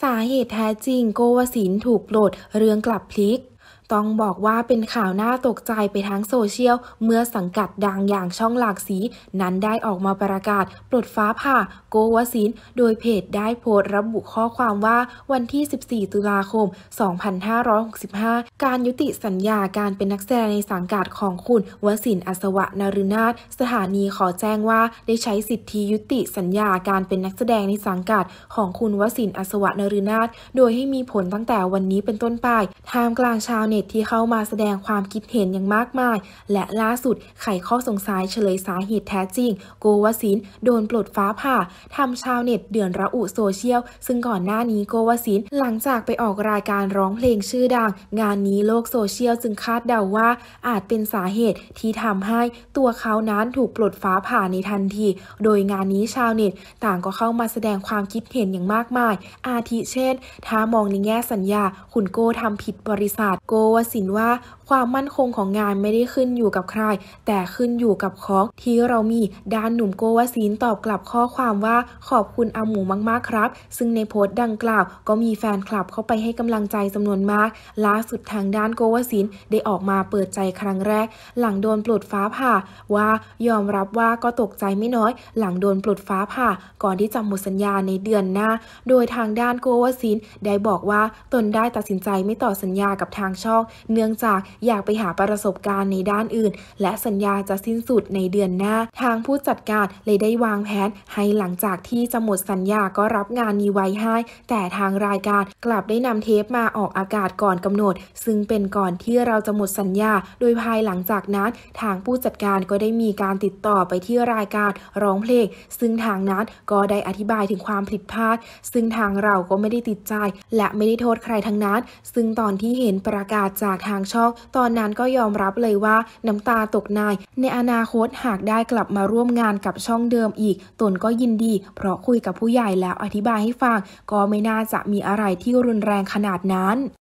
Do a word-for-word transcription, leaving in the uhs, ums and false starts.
สาเหตุแท้จริงโกวสินทร์ถูกปลดเรื่องกลับพลิกต้องบอกว่าเป็นข่าวน่าตกใจไปทั้งโซเชียลเมื่อสังกัดดังอย่างช่องหลากสีนั้นได้ออกมาประกาศปลดฟ้าผ่าโกวสินทร์โดยเพจได้โพสต์ระบุข้อความว่าวันที่สิบสี่ตุลาคมสองพันห้าร้อยหกสิบห้าการยุติสัญญาการเป็นนักแสดงในสังกัดของคุณวสินทร์อัศวนฤนาถสถานีขอแจ้งว่าได้ใช้สิทธิยุติสัญญาการเป็นนักแสดงในสังกัดของคุณวสินทร์อัศวนฤนาถโดยให้มีผลตั้งแต่วันนี้เป็นต้นไปท่ามกลางชาวเน็ตที่เข้ามาแสดงความคิดเห็นอย่างมากมายและล่าสุดไขข้อสงสัยเฉลยสาเหตุแท้จริงโกวสินทร์โดนปลดฟ้าผ่าทำชาวเน็ตเดือดระอุโซเชียลซึ่งก่อนหน้านี้โกวสินทร์หลังจากไปออกรายการร้องเพลงชื่อดังงานนี้โลกโซเชียลจึงคาดเดาว่าอาจเป็นสาเหตุที่ทำให้ตัวเขานั้นถูกปลดฟ้าผ่าในทันทีโดยงานนี้ชาวเน็ตต่างก็เข้ามาแสดงความคิดเห็นอย่างมากมายอาทิเช่นถ้ามองในแง่สัญญาคุณโก้ทำผิดบริษัทโกวสินทร์ว่าความมั่นคงของงานไม่ได้ขึ้นอยู่กับใครแต่ขึ้นอยู่กับของที่เรามีด้านหนุ่มโกวสินทร์ตอบกลับข้อความว่าขอบคุณอาหมูมากๆครับซึ่งในโพสต์ดังกล่าวก็มีแฟนคลับเข้าไปให้กำลังใจจำนวนมากล่าสุดทางด้านโกวสินทร์ได้ออกมาเปิดใจครั้งแรกหลังโดนปลดฟ้าผ่าว่ายอมรับว่าก็ตกใจไม่น้อยหลังโดนปลดฟ้าผ่าก่อนที่จะหมดสัญญาในเดือนหน้าโดยทางด้านโกวสินทร์ได้บอกว่าตนได้ตัดสินใจไม่ต่อสัญญากับทางช่องเนื่องจากอยากไปหาประสบการณ์ในด้านอื่นและสัญญาจะสิ้นสุดในเดือนหน้าทางผู้จัดการเลยได้วางแผนให้หลังจากที่จะหมดสัญญาก็รับงานนี้ไว้ให้แต่ทางรายการกลับได้นำเทปมาออกอากาศก่อนกำหนดซึ่งเป็นก่อนที่เราจะหมดสัญญาโดยภายหลังจากนั้นทางผู้จัดการก็ได้มีการติดต่อไปที่รายการร้องเพลงซึ่งทางนั้นก็ได้อธิบายถึงความผิดพลาดซึ่งทางเราก็ไม่ได้ติดใจและไม่ได้โทษใครทั้งนั้นซึ่งตอนที่เห็นประกาศจากทางช่องตอนนั้นก็ยอมรับเลยว่าน้ำตาตกในในอนาคตหากได้กลับมาร่วมงานกับช่องเดิมอีกตนก็ยินดีเพราะคุยกับผู้ใหญ่แล้วอธิบายให้ฟังก็ไม่น่าจะมีอะไรที่รุนแรงขนาดนั้น